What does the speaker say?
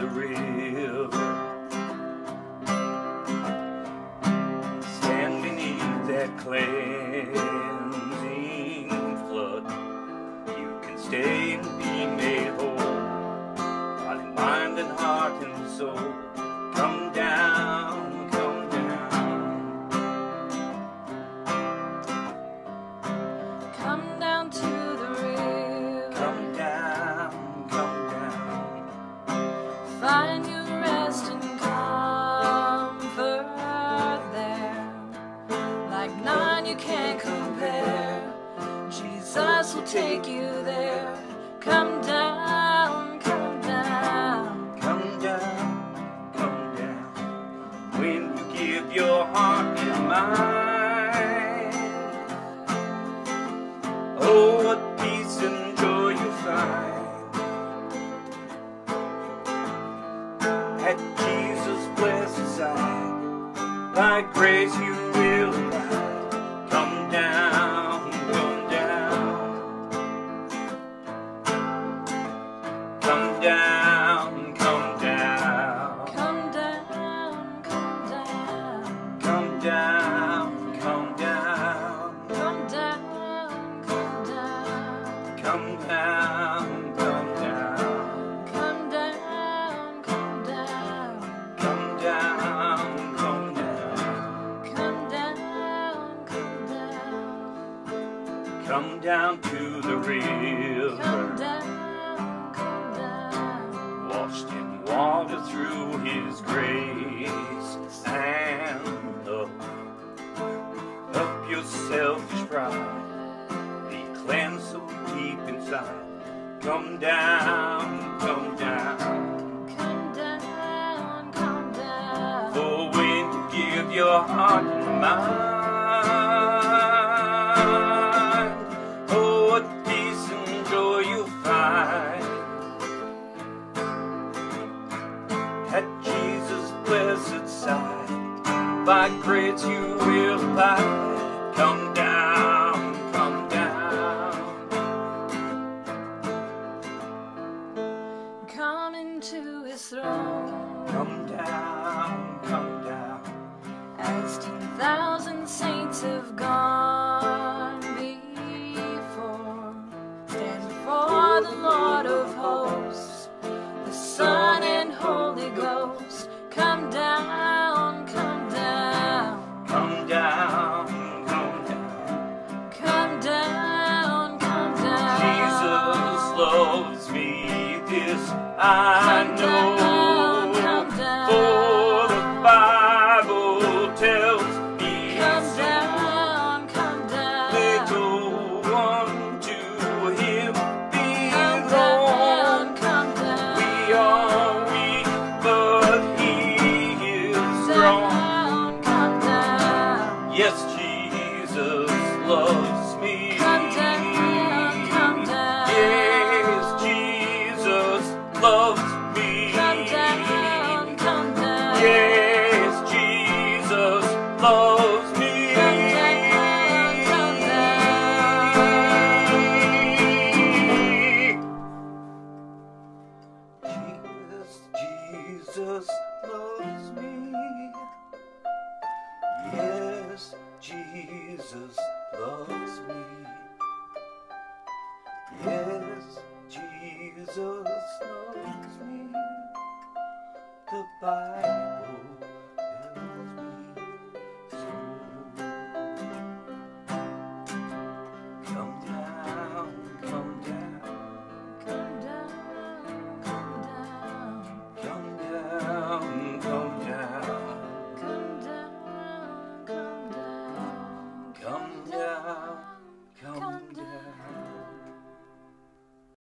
the river. Stand beneath that cleansing flood. You can stay and be made whole, body, mind, and heart and soul. Come down, come down. Come down to the river. Come down, come down. Find your rest and comfort there. Like none you can't compare. Jesus will take you there. Come down, come down. Come down, come down. When you give your heart and mind, oh, what peace and joy you find at Jesus' blessed side. By grace you will abide. Come down, come down. Come down, come down. Come down, come down. Come down, come down. Come down, come down. Come down, come down. Come down, come down. Come down, come down. Come down, come down. Come down to the river. Come down, come down. Washed in water through His grace and love. Up your selfish pride, be cleansed so deep inside. Come down, come down. Come down, come down. For when you give your heart and mind, oh, what peace and joy you'll find at Jesus' blessed side. By grace you will abide. Come down, come down. Come into His throne Come down, come down. as 10,000 saints have gone before. Stand before the Lord of hosts, the Son and Holy Ghost. Come down, come down. Come down, come down. Come down, come down. Jesus loves me, this I Come know. down, come down. For the Bible tells me Come so. down, come down. Little one to Him Come belong. down, come down. We are weak, but He is strong. Come down. Yes, Jesus loves me. Come down, come down. Yes, Jesus loves me. Come down, come down. Yes, Jesus loves me. Come down, come Jesus loves me. Yes, Jesus loves me. Yes, Jesus loves me. The Bible